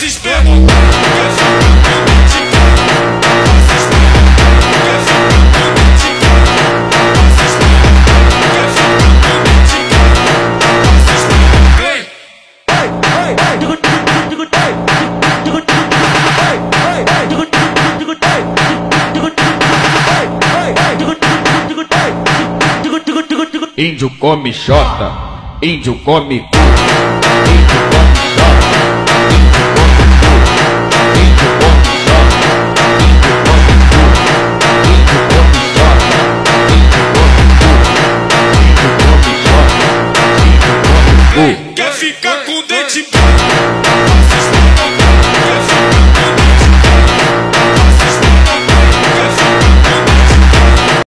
se esperma. Quer ficar com dente cara, se esperma. Quer ficar com dente cara, se esperma. Quer ficar com dente cara, se esperma. Vem. Índio come xota, índio come cu, índio come xota, índio come xota, índio come cu, índio come xota, índio come cu, índio come xota, índio come cu. Quer ficar com dente cara.